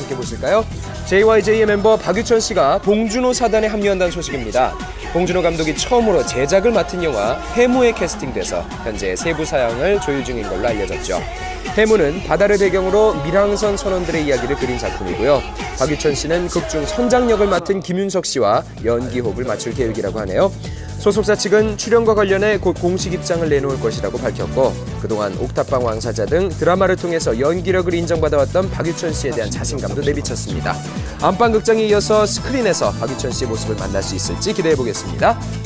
함께 보실까요? JYJ의 멤버 박유천 씨가 봉준호 사단에 합류한다는 소식입니다. 봉준호 감독이 처음으로 제작을 맡은 영화 해무에 캐스팅돼서 현재 세부 사양을 조율 중인 걸로 알려졌죠. 해무는 바다를 배경으로 밀항선 선원들의 이야기를 그린 작품이고요. 박유천 씨는 극중 선장 역을 맡은 김윤석 씨와 연기 호흡을 맞출 계획이라고 하네요. 소속사 측은 출연과 관련해 곧 공식 입장을 내놓을 것이라고 밝혔고, 그동안 옥탑방 왕사자 등 드라마를 통해서 연기력을 인정받아왔던 박유천 씨에 대한 자신감도 내비쳤습니다. 안방극장에 이어서 스크린에서 박유천 씨의 모습을 만날 수 있을지 기대해보겠습니다.